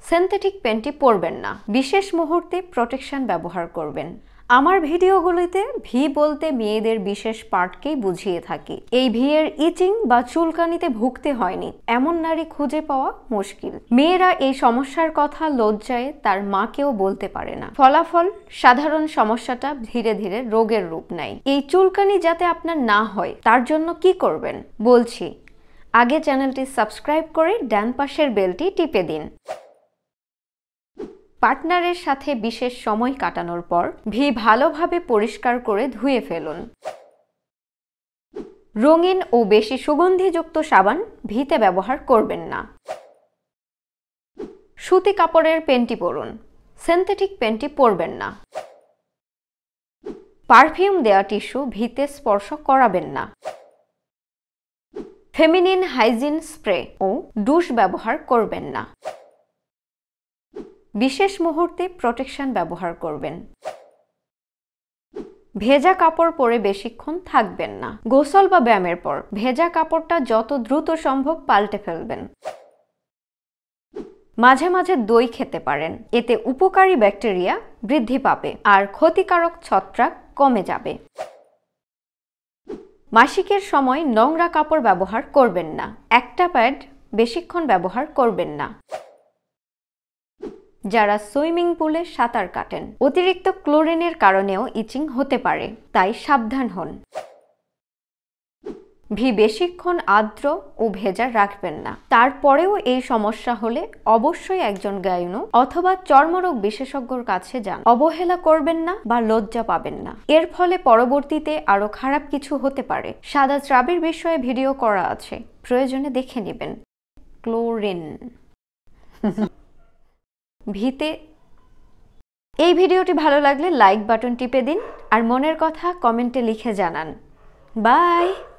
Synthetic panty পরবেন না। বিশেষ মুহূর্তে প্রোটেকশন ব্যবহার করবেন। আমার ভিডিওগুলিতে ভি বলতে মেয়েদের বিশেষ পার্টকেই বুঝিয়ে থাকি। এই ভি এর ইচিং বা চুলকানিতে ভুগতে হয়নি এমন নারী খুঁজে পাওয়া মুশকিল। মেয়েরা এই সমস্যার কথা লজ্জায় তার মাকেও বলতে পারে না। ফলাফল, সাধারণ সমস্যাটা ধীরে ধীরে রোগের রূপ নেয়। এই চুলকানি যাতে আপনার না হয় তার জন্য কি করবেন বলছি। আগে চ্যানেলটি সাবস্ক্রাইব করে ডান পাশের বেলটি টিপে দিন। পার্টনারের সাথে বিশেষ সময় কাটানোর পর ভি ভালোভাবে পরিষ্কার করে ধুয়ে ফেলুন। রঙিন ও বেশি সুগন্ধিযুক্ত সাবান ভিতে ব্যবহার করবেন না। সুতি কাপড়ের প্যান্টি পরুন। সিনথেটিক প্যান্টি পরবেন না। পারফিউম দেওয়া টিস্যু ভিতে স্পর্শ করাবেন না। ফেমিনিন হাইজিন স্প্রে ও ডুশ ব্যবহার করবেন না। বিশেষ মুহূর্তে প্রোটেকশন ব্যবহার করবেন। ভেজা কাপড় পরে বেশিক্ষণ থাকবেন না। গোসল বা ব্যায়ামের পর ভেজা কাপড়টা যত দ্রুত সম্ভব পাল্টে ফেলবেন। মাঝে মাঝে দই খেতে পারেন, এতে উপকারী ব্যাকটেরিয়া বৃদ্ধি পাবে আর ক্ষতিকারক ছত্রাক কমে যাবে। মাসিকের সময় নোংরা কাপড় ব্যবহার করবেন না। একটা প্যাড বেশিক্ষণ ব্যবহার করবেন না। যারা সুইমিং পুলে সাঁতার কাটেন, অতিরিক্ত ক্লোরিনের কারণেও ইচিং হতে পারে, তাই সাবধান হন। ভি বেশিক্ষণ আর্দ্র ও ভেজা রাখবেন না। তারপরেও এই সমস্যা হলে অবশ্যই একজন গাইনো অথবা চর্মরোগ বিশেষজ্ঞর কাছে যান। অবহেলা করবেন না বা লজ্জা পাবেন না। এর ফলে পরবর্তীতে আরো খারাপ কিছু হতে পারে। সাদা স্রাবের বিষয়ে ভিডিও করা আছে, প্রয়োজনে দেখে নেবেন। ক্লোরিন ভিতে। এই ভিডিওটি ভালো লাগলে লাইক বাটন টিপে দিন আর মনের কথা কমেন্টে লিখে জানান। বাই।